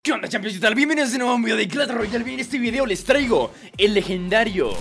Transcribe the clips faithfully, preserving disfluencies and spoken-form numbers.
¿Qué onda, Champions y tal? Bienvenidos de nuevo a un video de Clash Royale. En este video les traigo el legendario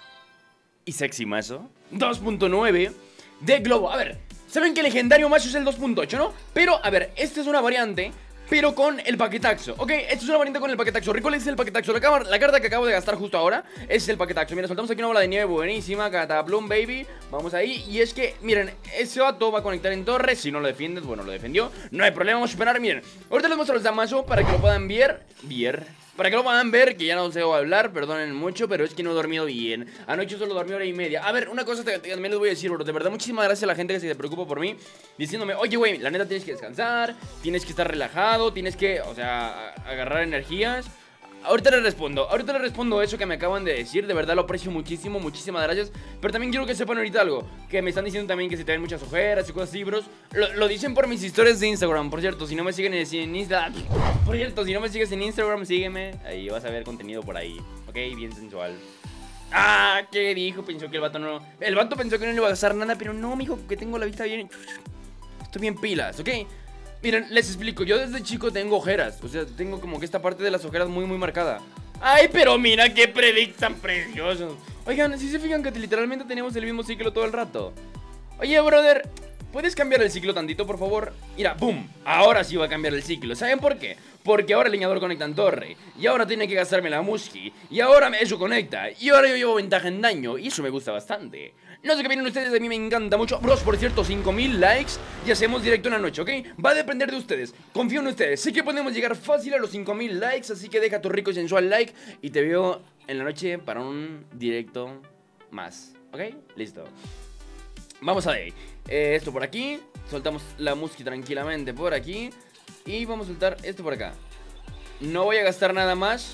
y sexy mazo dos punto nueve de Globo. A ver, saben que el legendario mazo es el dos punto ocho, ¿no? Pero, a ver, esta es una variante, pero con el paquetaxo, ¿ok? Esta es una variante con el paquetaxo. Recuerden que es el paquetaxo. La, la carta que acabo de gastar justo ahora es el paquetaxo. Mira, soltamos aquí una bola de nieve buenísima. Cataplum, baby. Vamos ahí. Y es que, miren, ese vato va a conectar en torre. Si no lo defiendes, bueno, lo defendió. No hay problema, vamos a esperar. Miren, ahorita les muestro los de mazo para que lo puedan ver. Ver. Para que lo puedan ver, que ya no sé hablar, perdonen mucho, pero es que no he dormido bien. Anoche solo dormí hora y media. A ver, una cosa también les voy a decir, bro. De verdad, muchísimas gracias a la gente que se preocupa por mí, diciéndome, oye, güey, la neta tienes que descansar, tienes que estar relajado, tienes que, o sea, agarrar energías. Ahorita les respondo, ahorita les respondo eso que me acaban de decir. De verdad lo aprecio muchísimo, muchísimas gracias. Pero también quiero que sepan ahorita algo, que me están diciendo también que se te ven muchas ojeras y cosas así, bros. Lo, lo dicen por mis historias de Instagram, por cierto. Si no me siguen en Instagram, por cierto, si no me sigues en Instagram, sígueme. Ahí vas a ver contenido por ahí, ok, bien sensual. Ah, ¿qué dijo? Pensó que el vato no... El vato pensó que no le iba a gastar nada, pero no, mijo, que tengo la vista bien... Estoy bien pilas, ok. Miren, les explico, yo desde chico tengo ojeras. O sea, tengo como que esta parte de las ojeras muy muy marcada. Ay, pero mira qué predict tan preciosos. Oigan, si se fijan que literalmente tenemos el mismo ciclo todo el rato. Oye, brother, ¿puedes cambiar el ciclo tantito, por favor? Mira, boom, ahora sí va a cambiar el ciclo. ¿Saben por qué? Porque ahora el leñador conecta en torre. Y ahora tiene que gastarme la musky. Y ahora eso conecta. Y ahora yo llevo ventaja en daño. Y eso me gusta bastante. No sé qué vienen ustedes, a mí me encanta mucho. Bros, por cierto, cinco mil likes y hacemos directo en la noche, ¿ok? Va a depender de ustedes, confío en ustedes. Sé que podemos llegar fácil a los cinco mil likes, así que deja tu rico y sensual like y te veo en la noche para un directo más, ¿ok? Listo. Vamos a ver, eh, esto por aquí. Soltamos la musky tranquilamente por aquí. Y vamos a soltar esto por acá. No voy a gastar nada más.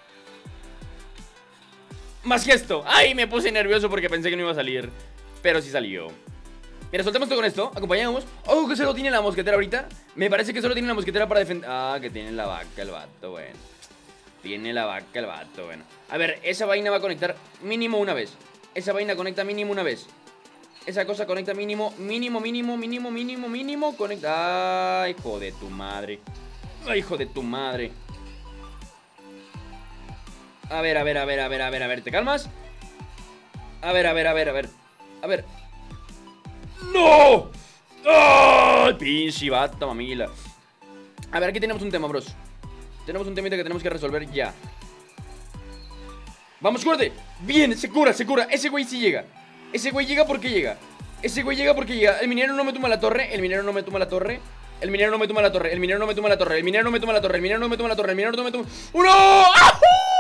Más que esto. Ay, me puse nervioso porque pensé que no iba a salir, pero sí salió. Mira, soltamos todo con esto, acompañamos. Ojo que solo tiene la mosquetera ahorita. Me parece que solo tiene la mosquetera para defender. Ah, que tiene la vaca el vato, bueno. Tiene la vaca el vato, bueno. A ver, esa vaina va a conectar mínimo una vez. Esa vaina conecta mínimo una vez. Esa cosa conecta mínimo, mínimo, mínimo, mínimo, mínimo, mínimo. Conecta. Ay, hijo de tu madre. Ay, hijo de tu madre. A ver, a ver, a ver, a ver, a ver, a ver, ¿te calmas? A ver, a ver, a ver, a ver. A ver. ¡No! ¡Ay, pinche vato, mamila! A ver, aquí tenemos un tema, bros. Tenemos un temita que tenemos que resolver ya. ¡Vamos, corte! Bien, se cura, se cura. Ese güey sí llega. Ese güey llega porque llega. Ese güey llega porque llega. El minero no me tumba la torre. El minero no me tumba la torre. El minero no me tumba la torre. El minero no me tumba la torre. El minero no me tumba la torre. El minero no me tumba la torre. El minero no me tumba. ¡Uno! ¡Ah!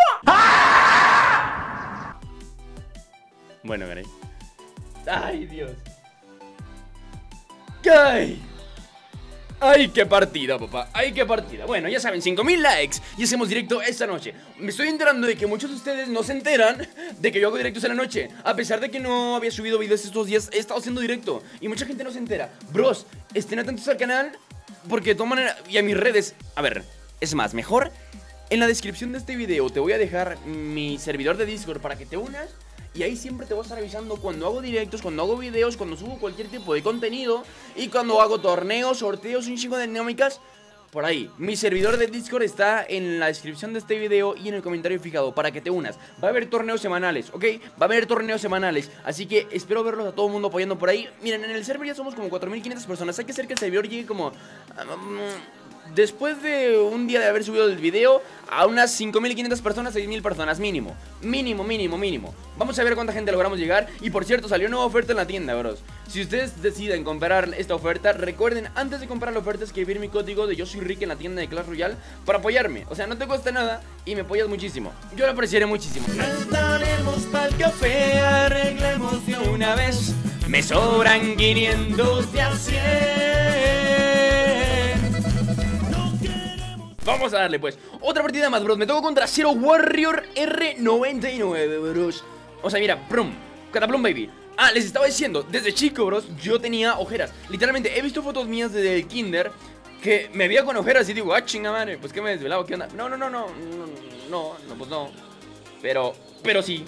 ¡Ah! Bueno, gané. Ay, Dios. ¡Ay! ¡Ay, qué partida, papá! ¡Ay, qué partida! Bueno, ya saben, cinco mil likes y hacemos directo esta noche. Me estoy enterando de que muchos de ustedes no se enteran de que yo hago directos en la noche. A pesar de que no había subido videos estos días, he estado haciendo directo y mucha gente no se entera. Bros, estén atentos al canal porque toman y a mis redes. A ver, es más, mejor en la descripción de este video te voy a dejar mi servidor de Discord para que te unas. Y ahí siempre te voy a estar avisando cuando hago directos, cuando hago videos, cuando subo cualquier tipo de contenido. Y cuando hago torneos, sorteos, un chingo de dinámicas. Por ahí, mi servidor de Discord está en la descripción de este video y en el comentario fijado para que te unas. Va a haber torneos semanales, ¿ok? Va a haber torneos semanales, así que espero verlos a todo el mundo apoyando por ahí. Miren, en el server ya somos como cuatro mil quinientas personas. Hay que hacer que el servidor llegue como... Um, después de un día de haber subido el video, a unas cinco mil quinientas personas, seis mil personas mínimo. Mínimo, mínimo, mínimo. Vamos a ver cuánta gente logramos llegar. Y por cierto, salió nueva oferta en la tienda, bros. Si ustedes deciden comprar esta oferta, recuerden, antes de comprar la oferta, escribir mi código de Yo Soy Rick en la tienda de Clash Royale para apoyarme. O sea, no te cuesta nada y me apoyas muchísimo. Yo lo apreciaré muchísimo. Estaremos pa'l café, arreglemos de una vez. Me sobran quinientos de a cien. Vamos a darle pues otra partida más, bros. Me toco contra Zero Warrior R noventa y nueve, bros. O sea, mira, prum, Cataplum, baby. Ah, les estaba diciendo, desde chico, bros, yo tenía ojeras. Literalmente, he visto fotos mías desde el kinder que me veía con ojeras y digo, ah, chinga madre, pues que me desvelaba, ¿qué onda? No, no, no, no, no, no, no, pues no. Pero, pero sí.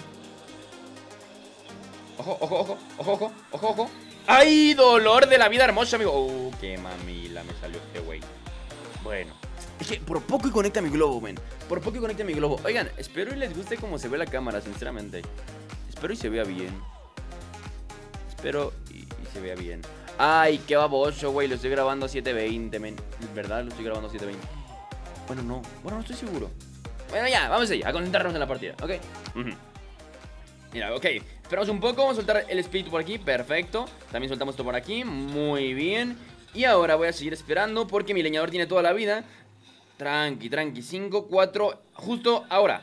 Ojo, ojo, ojo, ojo, ojo, ojo, ojo. ¡Ay, dolor de la vida hermosa, amigo! ¡Oh, qué mamila me salió este güey! Bueno, Es que por poco y conecta mi globo, men. Por poco y conecta mi globo. Oigan, espero y les guste cómo se ve la cámara, sinceramente. Espero y se vea bien. Espero y, y se vea bien. Ay, qué baboso, güey. Lo estoy grabando a siete veinte, men. ¿Verdad? Lo estoy grabando a siete veinte. Bueno, no. Bueno, no estoy seguro. Bueno, ya, vamos allá, a concentrarnos en la partida, ¿ok? Uh-huh. Mira, ok. Esperamos un poco, vamos a soltar el espíritu por aquí, perfecto. También soltamos esto por aquí, muy bien. Y ahora voy a seguir esperando porque mi leñador tiene toda la vida. Tranqui, tranqui, cinco, cuatro, justo ahora.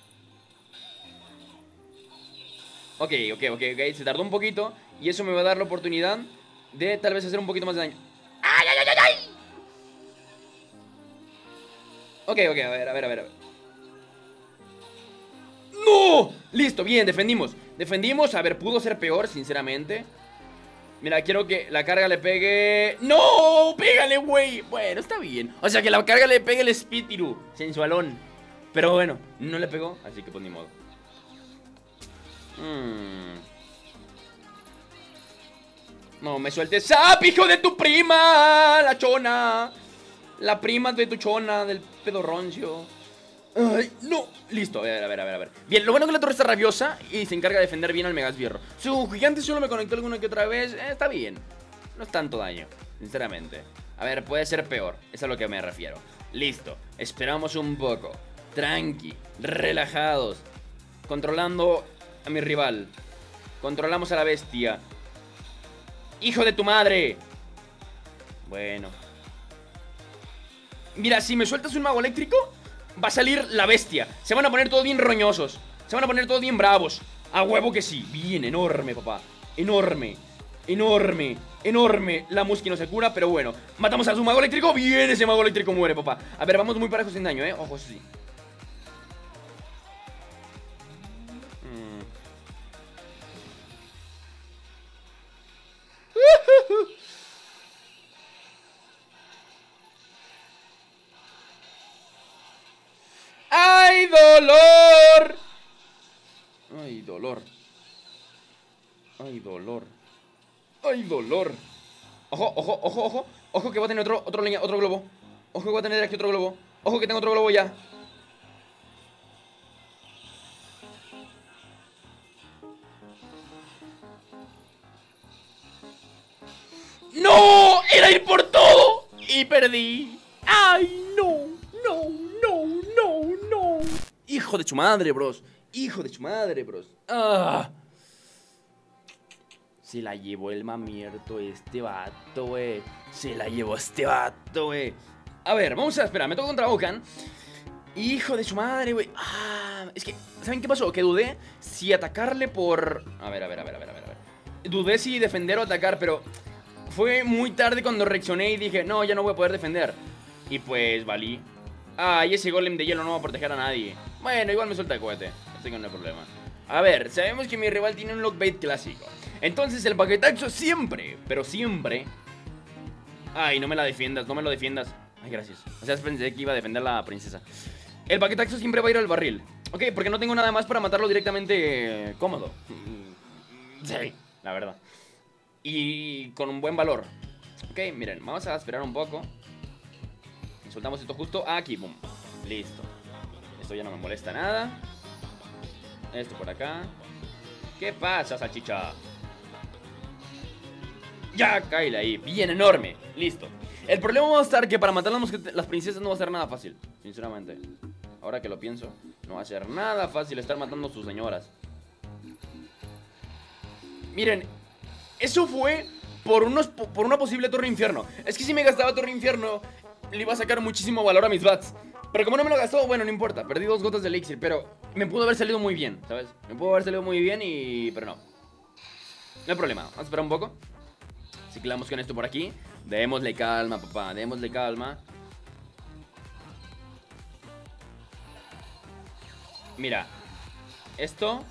Ok, ok, ok, ok, se tardó un poquito. Y eso me va a dar la oportunidad de tal vez hacer un poquito más de daño. ¡Ay, ay, ay, ay! Ok, ok, a ver, a ver, a ver, a ver. ¡No! Listo, bien, defendimos. Defendimos, a ver, pudo ser peor, sinceramente. Mira, quiero que la carga le pegue... ¡No! ¡Pégale, güey! Bueno, está bien. O sea, que la carga le pegue el espíritu sensualón. Pero bueno, no le pegó, así que pues ni modo. Hmm. No, me sueltes. ¡Sap, hijo de tu prima! La chona. La prima de tu chona, del pedorroncio. Ay, no, listo, a ver, a ver, a ver, a ver. Bien, lo bueno es que la torre está rabiosa y se encarga de defender bien al Megasbierro. Su gigante solo me conectó alguna que otra vez, eh, está bien. No es tanto daño, sinceramente. A ver, puede ser peor, es a lo que me refiero. Listo, esperamos un poco. Tranqui, relajados. Controlando a mi rival. Controlamos a la bestia. ¡Hijo de tu madre! Bueno. Mira, si me sueltas un mago eléctrico... va a salir la bestia. Se van a poner todos bien roñosos. Se van a poner todos bien bravos. A huevo que sí. Bien, enorme, papá. Enorme. Enorme. Enorme. La Musky no se cura, pero bueno. Matamos a su mago eléctrico. Bien, ese mago eléctrico muere, papá. A ver, vamos muy parejos sin daño, eh. Ojo, sí. Mm. ¡Ay, dolor! ¡Ay, dolor! ¡Ay, dolor! ¡Ay, dolor! Ojo, ojo, ojo, ojo. Ojo que va a tener otro, otro leña, otro globo. Ojo que va a tener aquí otro globo. Ojo que tengo otro globo ya. ¡No! ¡Era ir por todo! Y perdí. ¡Ay, no! ¡No, no, no, no! Hijo de su madre, bros. Hijo de su madre, bros. ¡Ah! Se la llevó el mamierto este vato, güey. Se la llevó este vato, güey. A ver, vamos a esperar. Me toca contra Okan. Hijo de su madre, güey. Ah, es que, ¿saben qué pasó? Que dudé si atacarle por... A ver, a ver, a ver, a ver, a ver. Dudé si defender o atacar, pero... fue muy tarde cuando reaccioné y dije, no, ya no voy a poder defender. Y pues, valí. Ah, y ese golem de hielo no va a proteger a nadie. Bueno, igual me suelta el cohete. Así que no hay problema. A ver, sabemos que mi rival tiene un lockbait clásico. Entonces el paquetaxo siempre, pero siempre... Ay, no me la defiendas, no me lo defiendas. Ay, gracias. O sea, pensé que iba a defender a la princesa. El paquetaxo siempre va a ir al barril. Ok, porque no tengo nada más para matarlo directamente eh, cómodo. Sí, la verdad. Y con un buen valor. Ok, miren, vamos a esperar un poco. Soltamos esto justo aquí, boom. Listo. Esto ya no me molesta nada. Esto por acá. ¿Qué pasa, salchicha? Ya, cáele ahí, bien enorme. Listo. El problema va a estar que para matar las, las princesas no va a ser nada fácil, sinceramente. Ahora que lo pienso, no va a ser nada fácil estar matando a sus señoras. Miren, eso fue por, unos, por una posible torre infierno. Es que si me gastaba torre infierno, le iba a sacar muchísimo valor a mis bats. Pero como no me lo gastó, bueno, no importa. Perdí dos gotas de elixir, pero me pudo haber salido muy bien, ¿sabes? Me pudo haber salido muy bien y... pero no. No hay problema, vamos a esperar un poco. Ciclamos con esto por aquí. Démosle calma, papá, démosle calma. Mira, esto.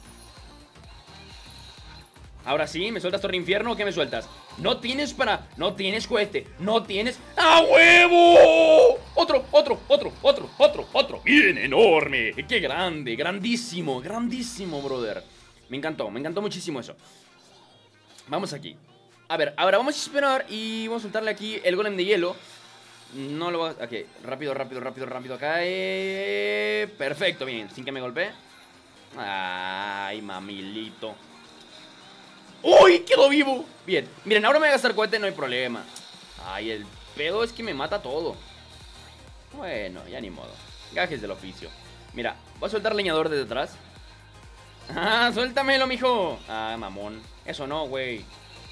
Ahora sí, ¿me sueltas torre infierno o qué me sueltas? No tienes para... no tienes cohete. No tienes... ¡A huevo! Otro, otro, otro, otro, otro, otro. Bien enorme. Qué grande, grandísimo, grandísimo, brother. Me encantó, me encantó muchísimo eso. Vamos aquí. A ver, ahora vamos a esperar y vamos a soltarle aquí el golem de hielo. No lo voy a... Ok, rápido, rápido, rápido, rápido acá. Eh... Perfecto, bien, sin que me golpee. Ay, mamilito. ¡Uy! ¡Quedó vivo! Bien, miren, ahora me voy a gastar cohete, no hay problema. Ay, el pedo es que me mata todo. Bueno, ya ni modo. Gajes del oficio. Mira, voy a soltar leñador desde atrás. ¡Ah, suéltamelo, mijo! Ah, mamón. Eso no, güey.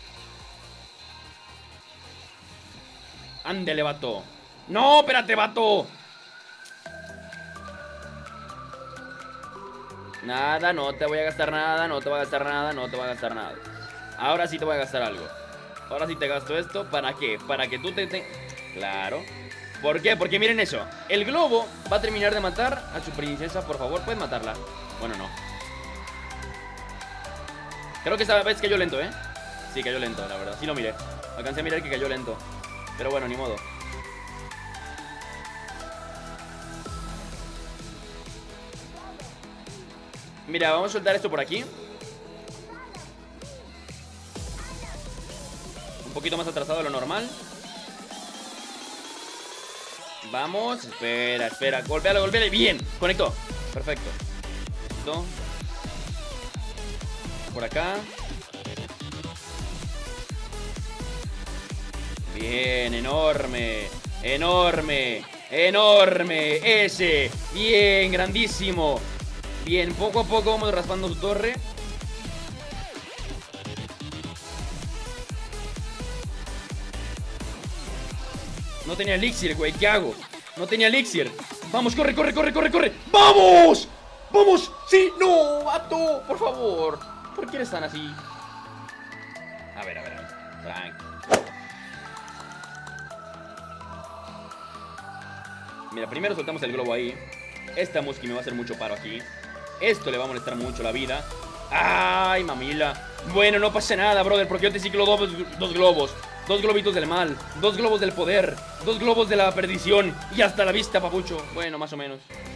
Ándele, vato. ¡No, espérate, vato! Nada, no te voy a gastar nada, no te voy a gastar nada, no te voy a gastar nada. Ahora sí te voy a gastar algo. Ahora sí te gasto esto. ¿Para qué? Para que tú te... te... Claro. ¿Por qué? Porque miren eso. El globo va a terminar de matar a su princesa. Por favor, puedes matarla. Bueno, no. Creo que esta vez cayó lento, ¿eh? Sí, cayó lento, la verdad. Sí lo miré. Alcancé a mirar que cayó lento. Pero bueno, ni modo. Mira, vamos a soltar esto por aquí. Un poquito más atrasado de lo normal. Vamos, espera, espera. Golpealo, golpealo. Bien, conectó. Perfecto. Esto. Por acá. Bien, enorme. Enorme. Enorme. Ese. Bien, grandísimo. Bien, poco a poco vamos raspando su torre. No tenía elixir, güey, ¿qué hago? No tenía elixir. Vamos, corre, corre, corre, corre, corre. ¡Vamos! ¡Vamos! ¡Sí! ¡No! ¡Vato! Por favor. ¿Por qué eres tan así? A ver, a ver, a ver. Tranqui. Mira, primero soltamos el globo ahí. Esta Musky me va a hacer mucho paro aquí. Esto le va a molestar mucho la vida. ¡Ay, mamila! Bueno, no pasa nada, brother, porque yo te ciclo dos, dos globos. Dos globitos del mal, dos globos del poder, dos globos de la perdición. Y hasta la vista, papucho. Bueno, más o menos.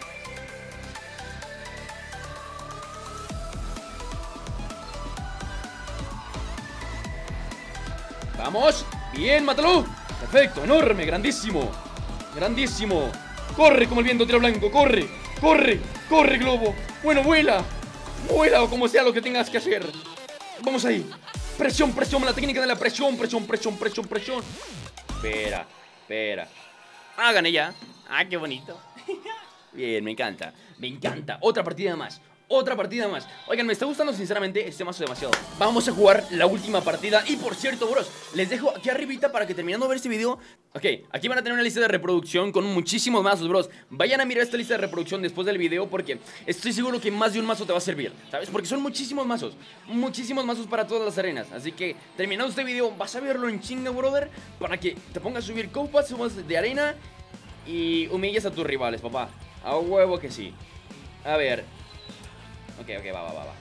¡Vamos! ¡Bien, mátalo! Perfecto, enorme, grandísimo. Grandísimo. Corre como el viento tiro blanco, corre. Corre, corre, globo. Bueno, vuela. Vuela o como sea lo que tengas que hacer. Vamos ahí. Presión, presión, la técnica de la presión, presión, presión, presión, presión. Espera, espera. Ah, gané ya. Ah, qué bonito. Bien, me encanta, me encanta. Otra partida más, otra partida más. Oigan, me está gustando sinceramente este mazo demasiado. Vamos a jugar la última partida. Y por cierto, bros, les dejo aquí arribita para que terminando de ver este video. Ok, aquí van a tener una lista de reproducción con muchísimos mazos, bros. Vayan a mirar esta lista de reproducción después del video, porque estoy seguro que más de un mazo te va a servir, ¿sabes? Porque son muchísimos mazos, muchísimos mazos para todas las arenas. Así que terminando este video vas a verlo en chinga, brother, para que te pongas a subir copas de arena y humilles a tus rivales, papá. A huevo que sí. A ver. Ok, ok, va, va, va, va.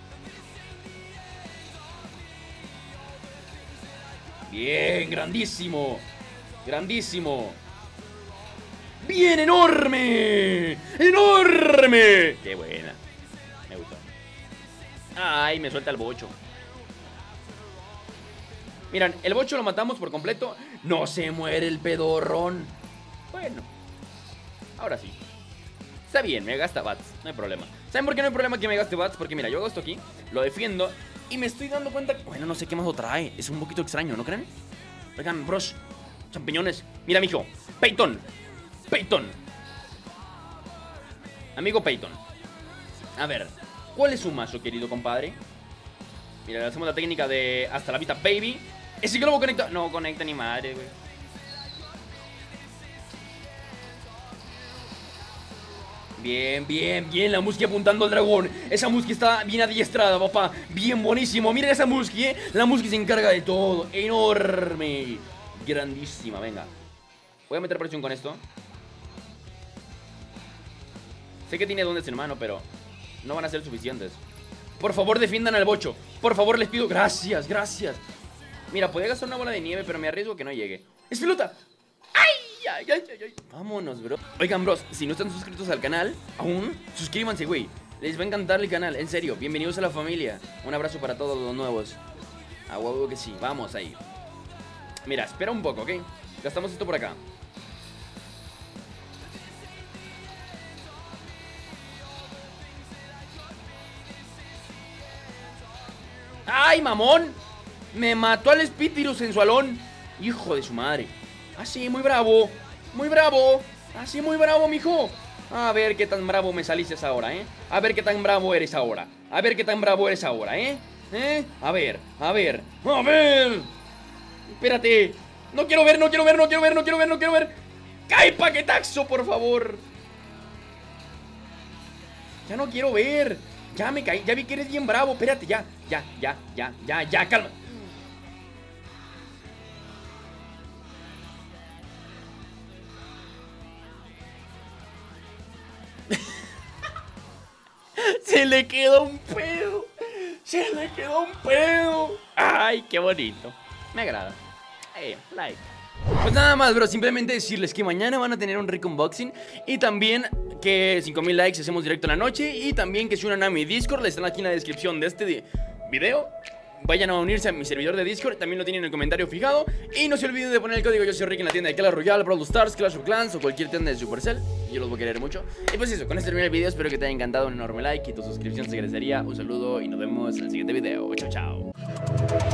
Bien, grandísimo. Grandísimo. Bien, enorme. Enorme. Qué buena. Me gustó. Ay, me suelta el bocho. Miran, el bocho lo matamos por completo. No se muere el pedorrón. Bueno, ahora sí. Está bien, me gasta bats, no hay problema. ¿Saben por qué no hay problema que me gaste bats? Porque mira, yo hago esto aquí, lo defiendo y me estoy dando cuenta que... Bueno, no sé qué más lo trae, es un poquito extraño, ¿no creen? Oigan, bros, champiñones. Mira, mijo, Peyton, Peyton. Amigo Peyton. A ver, ¿cuál es su mazo, querido compadre? Mira, le hacemos la técnica de hasta la vista, baby. Ese globo conecta... No conecta ni madre, güey. Bien, bien, bien, la Musky apuntando al dragón. Esa Musky está bien adiestrada, papá. Bien, buenísimo, miren esa Musky, eh. La Musky se encarga de todo, enorme. Grandísima, venga. Voy a meter presión con esto. Sé que tiene dones en mano, pero no van a ser suficientes. Por favor, defiendan al bocho. Por favor, les pido, gracias, gracias. Mira, podría gastar una bola de nieve, pero me arriesgo que no llegue. ¡Es pelota! Ay, ay, ay, ay. Vámonos, bro. Oigan, bros, si no están suscritos al canal aún, suscríbanse, güey. Les va a encantar el canal, en serio. Bienvenidos a la familia. Un abrazo para todos los nuevos. A huevo que sí, vamos ahí. Mira, espera un poco, ¿ok? Gastamos esto por acá. ¡Ay, mamón! Me mató al Espíritu sensualón. Hijo de su madre. Así, muy bravo. Muy bravo. Así, muy bravo, mijo. A ver qué tan bravo me saliste ahora, ¿eh? A ver qué tan bravo eres ahora. A ver qué tan bravo eres ahora, ¿eh? ¿Eh? A ver, a ver, a ver. Espérate. No quiero ver, no quiero ver, no quiero ver, no quiero ver, no quiero ver. ¡Cae paquetaxo, por favor! Ya no quiero ver. Ya me caí, ya vi que eres bien bravo. Espérate, ya, ya, ya, ya, ya, ya, calma. Se le quedó un pedo. Se le quedó un pedo. Ay, qué bonito. Me agrada. Eh, like. Pues nada más, bro, simplemente decirles que mañana van a tener un rico unboxing. Y también que cinco mil likes hacemos directo en la noche. Y también que se unan a mi Discord. Les están aquí en la descripción de este video. Vayan a unirse a mi servidor de Discord, también lo tienen en el comentario fijado. Y no se olviden de poner el código Yo Soy Rick en la tienda de Clash Royale, Brawl Stars, Clash of Clans o cualquier tienda de Supercell. Yo los voy a querer mucho. Y pues eso, con este termina el video, espero que te haya encantado. Un enorme like y tu suscripción se agradecería. Un saludo y nos vemos en el siguiente video. Chao, chao.